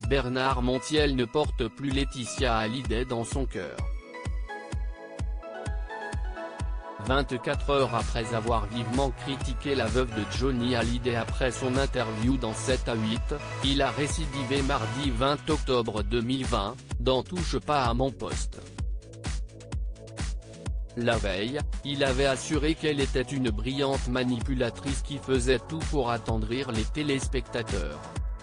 Bernard Montiel ne porte plus Laetitia Hallyday dans son cœur. 24 heures après avoir vivement critiqué la veuve de Johnny Hallyday après son interview dans 7 à 8, il a récidivé mardi 20 octobre 2020, dans Touche pas à mon poste. La veille, il avait assuré qu'elle était une brillante manipulatrice qui faisait tout pour attendrir les téléspectateurs.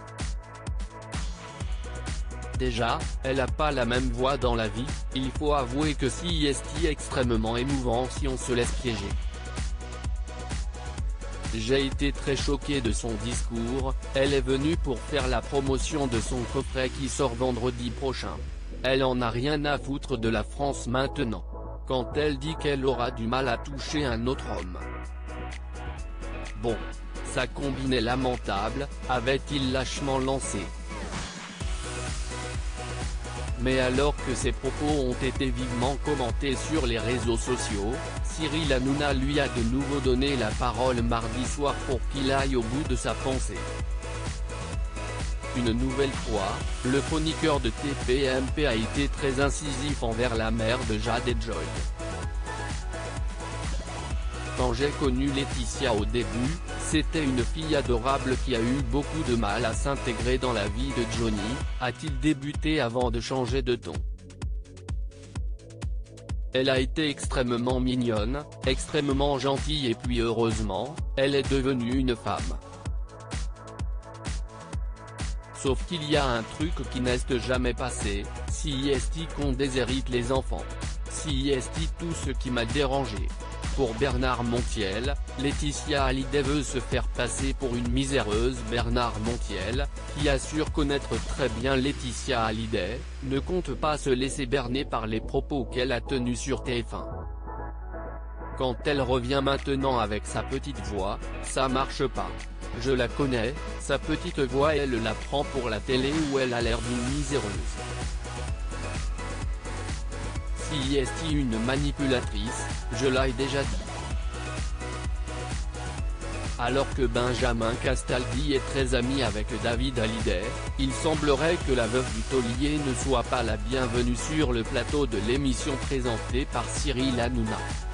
Déjà, elle a pas la même voix dans la vie, il faut avouer que c'est extrêmement émouvant si on se laisse piéger. J'ai été très choqué de son discours, elle est venue pour faire la promotion de son coffret qui sort vendredi prochain. Elle en a rien à foutre de la France maintenant. Quand elle dit qu'elle aura du mal à toucher un autre homme. Bon. Sa combine est lamentable, avait-il lâchement lancé. Mais alors que ses propos ont été vivement commentés sur les réseaux sociaux, Cyril Hanouna lui a de nouveau donné la parole mardi soir pour qu'il aille au bout de sa pensée. Une nouvelle fois, le chroniqueur de TPMP a été très incisif envers la mère de Jade et Joy. Quand j'ai connu Laetitia au début, c'était une fille adorable qui a eu beaucoup de mal à s'intégrer dans la vie de Johnny, a-t-il débuté avant de changer de ton. Elle a été extrêmement mignonne, extrêmement gentille et puis heureusement, elle est devenue une femme. Sauf qu'il y a un truc qui n'est jamais passé, si qu'on déshérite les enfants. Si tout ce qui m'a dérangé. Pour Bernard Montiel, Laetitia Hallyday veut se faire passer pour une miséreuse. Bernard Montiel, qui assure connaître très bien Laetitia Hallyday, ne compte pas se laisser berner par les propos qu'elle a tenus sur TF1. Quand elle revient maintenant avec sa petite voix, ça marche pas. Je la connais, sa petite voix elle la prend pour la télé où elle a l'air d'une miséreuse. Si une manipulatrice, je l'ai déjà dit. Alors que Benjamin Castaldi est très ami avec David Hallyday, il semblerait que la veuve du taulier ne soit pas la bienvenue sur le plateau de l'émission présentée par Cyril Hanouna.